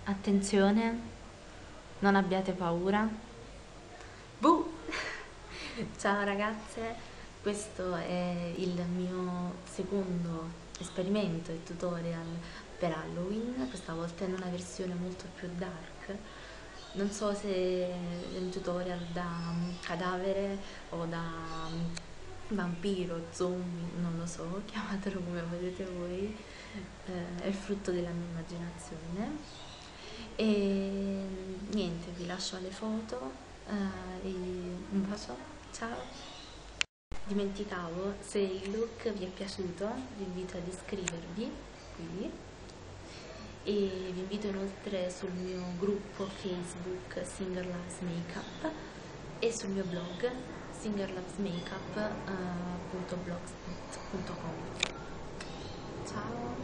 Attenzione, non abbiate paura. Buh! Ciao ragazze, questo è il mio secondo esperimento e tutorial per Halloween, questa volta in una versione molto più dark. Non so se è un tutorial da cadavere o da vampiro, zombie, non lo so, chiamatelo come volete voi, è il frutto della mia immaginazione. E niente, vi lascio alle foto e un bacio, ciao! Dimenticavo, se il look vi è piaciuto vi invito ad iscrivervi qui e vi invito inoltre sul mio gruppo Facebook Singer Loves Makeup e sul mio blog singerlovesmakeup.blogspot.com. Ciao!